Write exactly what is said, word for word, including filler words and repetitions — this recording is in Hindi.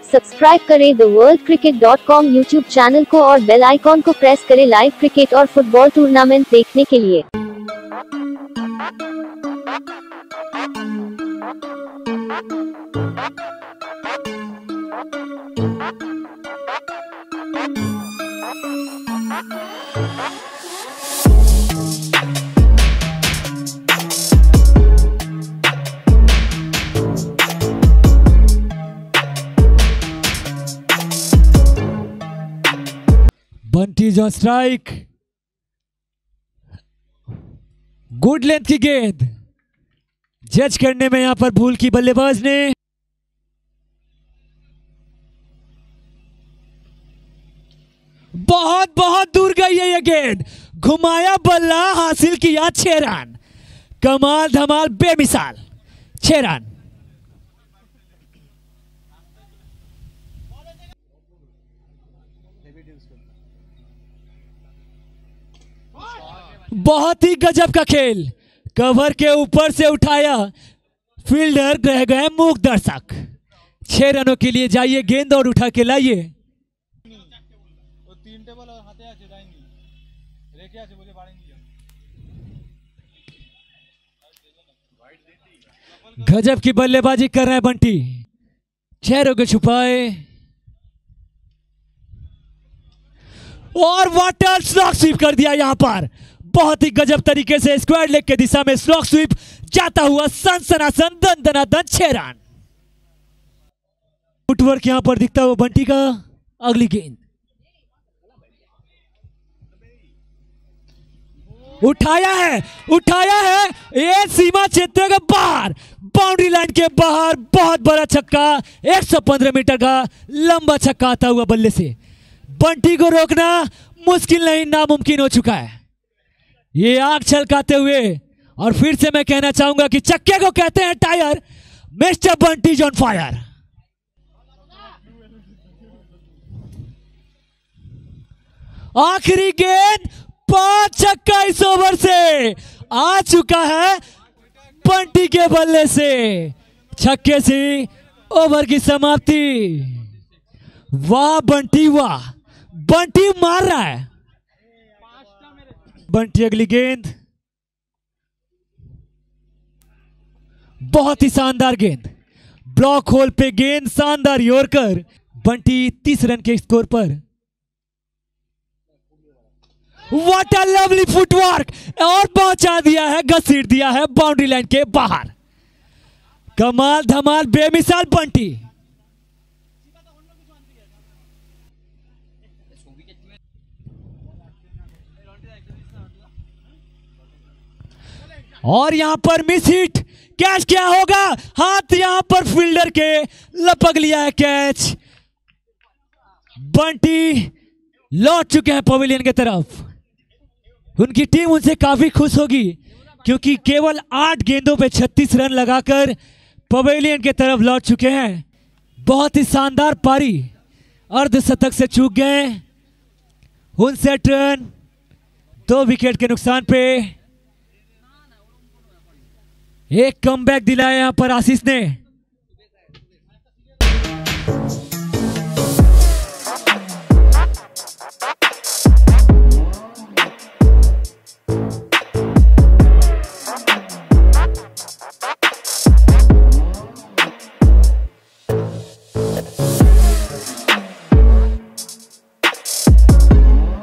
सब्सक्राइब करें the world cricket dot com YouTube channel को और बेल आइकॉन को प्रेस करें लाइव क्रिकेट और फुटबॉल टूर्नामेंट देखने के लिए। बंटी जो स्ट्राइक, गुड लेंथ की गेंद जज करने में यहां पर भूल की बल्लेबाज ने। बहुत बहुत दूर गई है यह गेंद, घुमाया बल्ला, हासिल किया छह रन। कमाल धमाल बेमिसाल छह रन। बहुत ही गजब का खेल, कवर के ऊपर से उठाया, फील्डर रह गए मूक दर्शक। छह रनों के लिए जाइए गेंद और उठा के लाइए। गजब की बल्लेबाजी कर रहे हैं बंटी, चेहरों के छुपाए और वाटर स्लॉक स्वीप कर दिया। यहां पर बहुत ही गजब तरीके से स्क्वायर लेग के दिशा में स्लॉक स्वीप जाता हुआ सनसनासन दन दना दन छह रन। फुटवर्क यहां पर दिखता हुआ बंटी का। अगली गेंद उठाया है, उठाया है, ये सीमा क्षेत्र के बाहर, बाउंड्री लाइन के बाहर। बहुत बड़ा छक्का, एक सौ पंद्रह मीटर का लंबा छक्का आता हुआ बल्ले से। बंटी को रोकना मुश्किल नहीं, नामुमकिन हो चुका है। ये आग छलकाते हुए, और फिर से मैं कहना चाहूंगा कि चक्के को कहते हैं tyre. Mister Bunty on fire. आखिरी गेंद, पांच छक्का इस ओवर से आ चुका है बंटी के बल्ले से। छक्के से ओवर की समाप्ति। वाह बंटी वाह, बंटी मार रहा है। बंटी अगली गेंद, बहुत ही शानदार गेंद, ब्लॉक होल पे गेंद, शानदार यॉर्कर। बंटी तीस रन के स्कोर पर। व्हाट अ लवली फुटवर्क, और पहुंचा दिया है, घसीट दिया है बाउंड्री लाइन के बाहर। कमाल धमाल बेमिसाल बंटी। और यहां पर मिस हिट, कैच क्या होगा, हाथ यहां पर फील्डर के लपक लिया है कैच। बंटी लौट चुके हैं पवेलियन की तरफ। उनकी टीम उनसे काफी खुश होगी, क्योंकि केवल आठ गेंदों पे छत्तीस रन लगाकर पवेलियन की तरफ लौट चुके हैं। बहुत ही शानदार पारी, अर्धशतक से चूक गए। उनसठ रन, दो विकेट के नुकसान पे एक कमबैक दिलाया यहां पर आशीष ने।